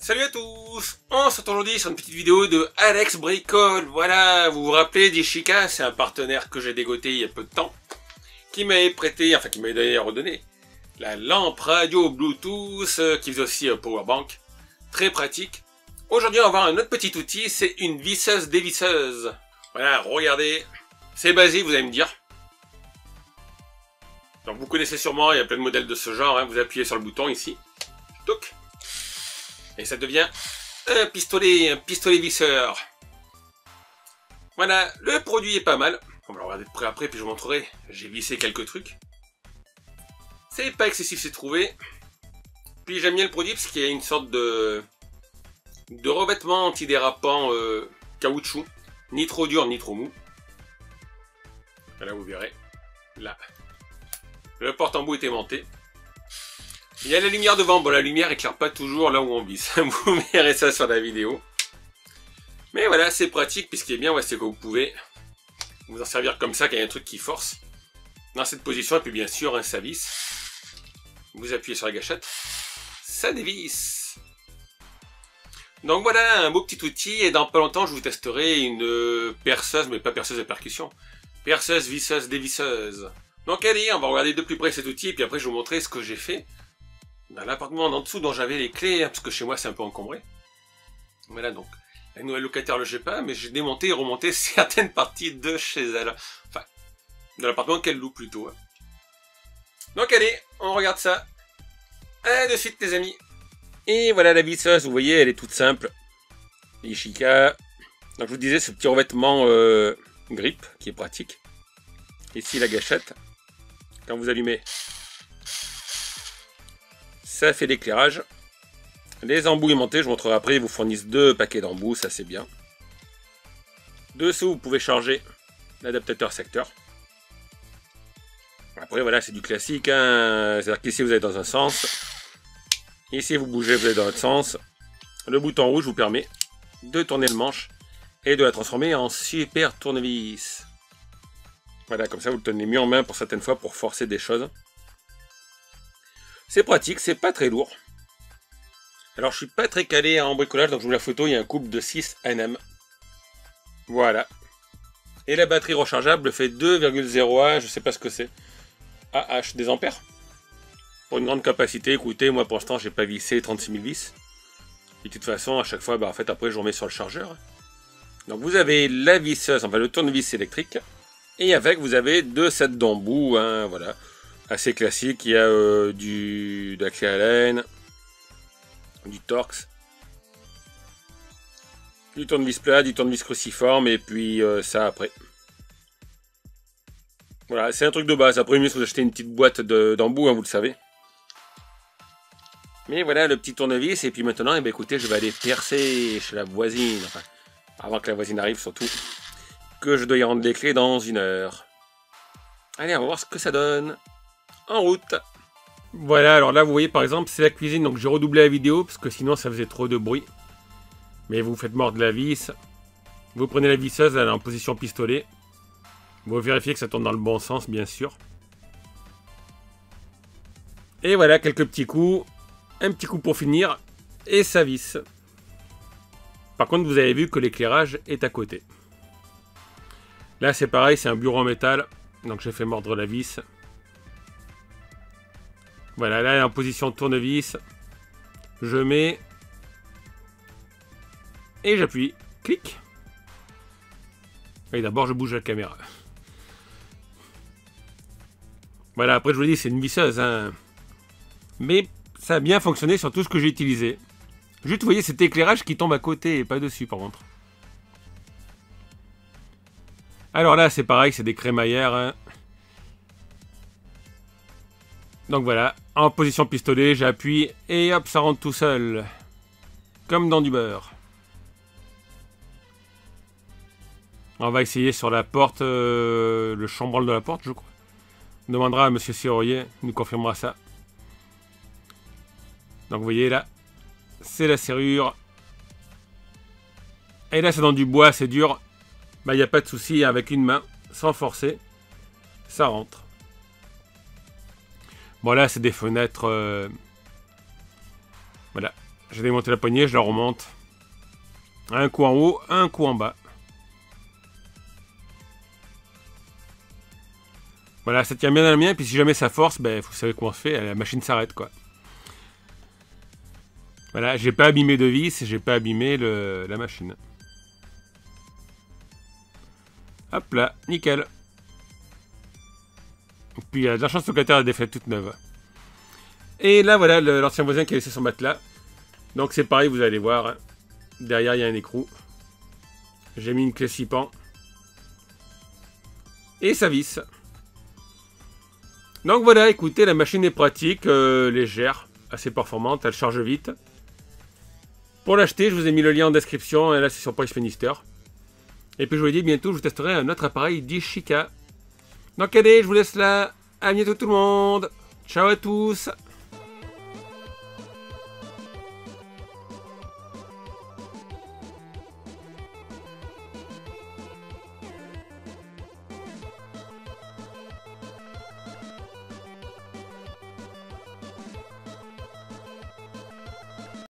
Salut à tous. On se retrouve aujourd'hui sur une petite vidéo de Alex Bricole. Voilà, vous vous rappelez d'Ishika, c'est un partenaire que j'ai dégoté il y a peu de temps, qui m'avait prêté, enfin qui m'avait d'ailleurs redonné, la lampe radio Bluetooth, qui faisait aussi powerbank. Très pratique. Aujourd'hui, on va voir un autre petit outil, c'est une visseuse dévisseuse. Voilà, regardez, c'est basique, vous allez me dire. Donc vous connaissez sûrement, il y a plein de modèles de ce genre, hein. Vous appuyez sur le bouton ici. Toc. Et ça devient un pistolet visseur. Voilà, le produit est pas mal. On va le regarder de près après, puis je vous montrerai. J'ai vissé quelques trucs. C'est pas excessif, c'est trouvé. Puis j'aime bien le produit parce qu'il y a une sorte de revêtement antidérapant caoutchouc. Ni trop dur, ni trop mou. Voilà, vous verrez. Là. Le porte-embout est aimanté. Il y a la lumière devant. Bon, la lumière éclaire pas toujours là où on visse. Vous verrez ça sur la vidéo. Mais voilà, c'est pratique. Puis ce qui est bien, ouais, c'est que vous pouvez vous en servir comme ça quand il y a un truc qui force. Dans cette position. Et puis bien sûr, ça visse. Vous appuyez sur la gâchette. Ça dévisse. Donc voilà, un beau petit outil. Et dans pas longtemps, je vous testerai une perceuse, mais pas perceuse de percussion. Perceuse, visseuse, dévisseuse. Donc allez, on va regarder de plus près cet outil. Et puis après, je vais vous montrer ce que j'ai fait dans l'appartement en dessous dont j'avais les clés, parce que chez moi c'est un peu encombré. Voilà, donc la nouvelle locataire le j'ai pas, mais j'ai démonté et remonté certaines parties de chez elle. Enfin, de l'appartement qu'elle loue plutôt. Donc allez, on regarde ça. À de suite les amis. Et voilà la visseuse, vous voyez, elle est toute simple. Ishika. Donc je vous disais, ce petit revêtement grip qui est pratique. Ici la gâchette. Quand vous allumez, ça fait l'éclairage. Les embouts aimantés, je vous montrerai après, ils vous fournissent 2 paquets d'embouts, ça c'est bien. Dessous, vous pouvez charger l'adaptateur secteur. Après voilà, c'est du classique, hein. C'est-à-dire qu'ici vous allez dans un sens. Ici vous bougez, vous allez dans l'autre sens. Le bouton rouge vous permet de tourner le manche et de la transformer en super tournevis. Voilà, comme ça vous le tenez mieux en main pour certaines fois pour forcer des choses. C'est pratique, c'est pas très lourd. Alors je suis pas très calé en bricolage, donc je vous la photo, il y a un couple de 6 Nm. Voilà. Et la batterie rechargeable fait 2,01, je sais pas ce que c'est. AH, des ampères. Pour une grande capacité, écoutez, moi pour l'instant j'ai pas vissé 36 000 vis. Et de toute façon, à chaque fois, bah, en fait après je remets sur le chargeur. Donc vous avez la visseuse, enfin le tournevis électrique. Et avec vous avez 2 sets d'embouts, hein, voilà. Assez classique, il y a de la clé Allen, du Torx, du tournevis plat, du tournevis cruciforme, et puis ça après. Voilà, c'est un truc de base. Après, mieux si vous achetez une petite boîte d'embouts, hein, vous le savez. Mais voilà le petit tournevis, et puis maintenant, eh bien, écoutez, je vais aller percer chez la voisine, enfin, avant que la voisine arrive surtout, que je dois y rendre les clés dans 1 heure. Allez, on va voir ce que ça donne. En route. Voilà, alors là vous voyez par exemple c'est la cuisine, donc j'ai redoublé la vidéo parce que sinon ça faisait trop de bruit. Mais vous faites mordre la vis, vous prenez la visseuse, elle est en position pistolet. Vous vérifiez que ça tourne dans le bon sens bien sûr. Et voilà quelques petits coups, un petit coup pour finir et ça visse. Par contre vous avez vu que l'éclairage est à côté. Là c'est pareil, c'est un bureau en métal, donc j'ai fait mordre la vis. Voilà, là, elle est en position tournevis. Je mets. Et j'appuie. Clic. Et d'abord, je bouge la caméra. Voilà, après, je vous dis, c'est une visseuse. Hein. Mais ça a bien fonctionné sur tout ce que j'ai utilisé. Juste, vous voyez, cet éclairage qui tombe à côté et pas dessus, par contre. Alors là, c'est pareil, c'est des crémaillères. Hein. Donc voilà, en position pistolet, j'appuie et hop, ça rentre tout seul. Comme dans du beurre. On va essayer sur la porte, le chambranle de la porte, je crois. On demandera à monsieur serrurier, il nous confirmera ça. Donc vous voyez là, c'est la serrure. Et là c'est dans du bois, c'est dur. Bah il n'y a pas de souci, avec une main, sans forcer, ça rentre. Bon là c'est des fenêtres, voilà, J'ai démonté la poignée, je la remonte. Un coup en haut, un coup en bas. Voilà, ça tient bien dans la mienne, puis si jamais ça force, ben, vous savez comment on se fait, la machine s'arrête, quoi. Voilà, j'ai pas abîmé de vis, j'ai pas abîmé la machine. Hop là, nickel. Puis il y a de la chance, le locataire a des fenêtres toutes neuves. Et là, voilà, l'ancien voisin qui a laissé son matelas. Donc c'est pareil, vous allez voir. Hein. Derrière, il y a un écrou. J'ai mis une clé 6 pans. Et ça visse. Donc voilà, écoutez, la machine est pratique, légère, assez performante, elle charge vite. Pour l'acheter, je vous ai mis le lien en description, et là c'est sur Price Finister. Et puis je vous dis, bientôt je vous testerai un autre appareil d'Ishika. Donc allez, je vous laisse là, à bientôt tout le monde, ciao à tous.